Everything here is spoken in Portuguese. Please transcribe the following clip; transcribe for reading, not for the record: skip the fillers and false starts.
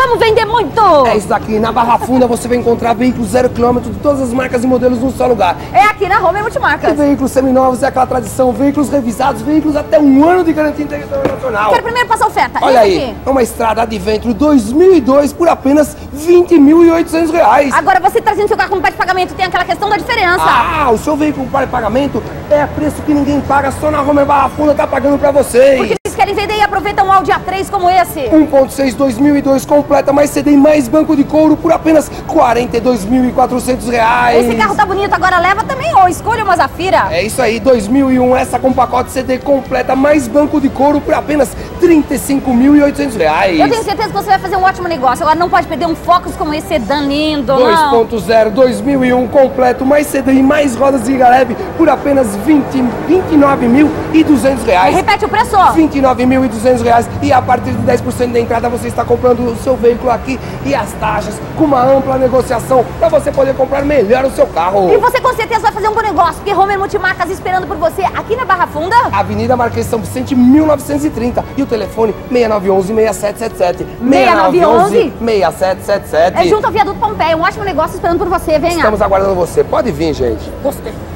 Vamos vender muito! É isso aqui, na Barra Funda você vai encontrar veículos 0 km de todas as marcas e modelos num só lugar. É aqui na Homer E Multimarcas. veículos seminovos é aquela tradição, veículos revisados, veículos até 1 ano de garantia internacional. Quero primeiro passar a oferta. Olha Esse aí, aqui. é uma Estrada Adventure 2002 por apenas R$20.800. Agora você trazendo seu carro como parte de pagamento, tem aquela questão da diferença. Ah, o seu veículo para pagamento é preço que ninguém paga, só na Homer Barra Funda tá pagando pra vocês. Porque eles querem vender e aproveitam um Audi A3 como esse. 1.6 2002 completa, mais CD e mais banco de couro por apenas R$42.400. Esse carro tá bonito, agora leva também ou escolha uma Zafira. É isso aí, 2001, essa com pacote CD completa, mais banco de couro por apenas R$35.800. Eu tenho certeza que você vai fazer um ótimo negócio. Agora não pode perder um Focus como esse sedã lindo, não. 2.0 2001 completo, mais CD e mais rodas de leve por apenas R$29.200. Repete o preço. R$29.200 e a partir de 10% da entrada você está comprando o seu veículo aqui e as taxas com uma ampla negociação para você poder comprar melhor o seu carro. E você com certeza vai fazer um bom negócio, porque Homer Multimarcas esperando por você aqui na Barra Funda. Avenida Marquês São Vicente, 1930 e o telefone 6911-6777. 6911-6777. É junto ao Viaduto Pompeia, um ótimo negócio esperando por você, venha. Estamos aguardando você, pode vir, gente. Gostei.